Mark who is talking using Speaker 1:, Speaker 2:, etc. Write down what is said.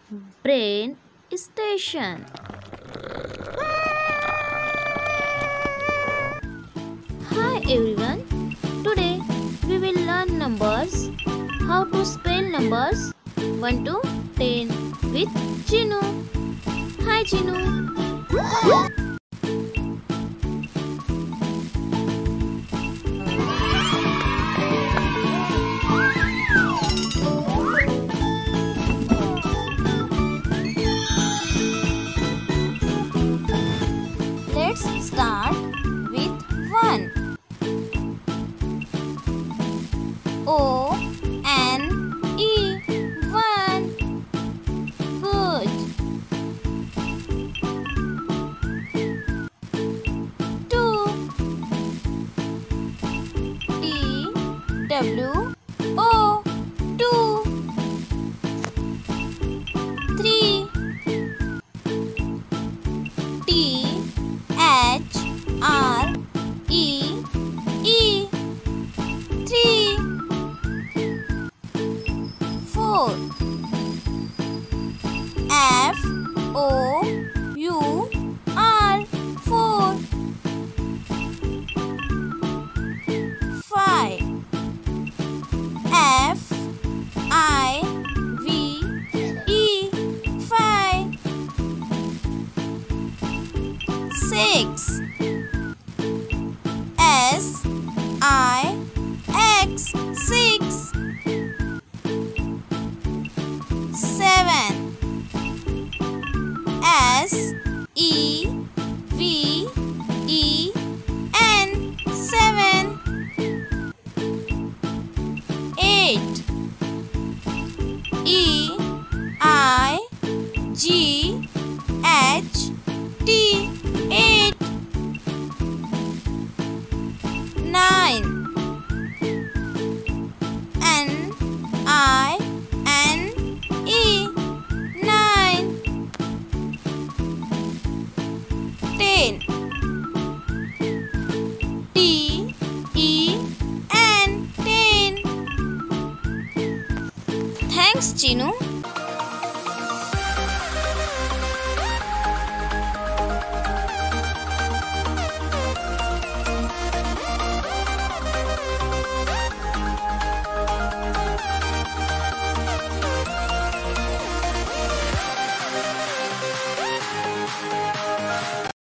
Speaker 1: Brain Station. Hi everyone. Today we will learn numbers. How to spell numbers 1 to 10 with Chinu. Hi Chinu. Let's start with 1. O-N-E 1. Good. 2. T-W-O 2. 3. T-H-R-E-E 3. 4. F-O-U-R 4. 5. F-I-V-E 5. 6. S-I-X 6. 7. S-E-V-E-N 7. 8. E-I-G-H-T 8. 9. N-I-N-E 9. 10. T-E-N 10. Thanks Chinu.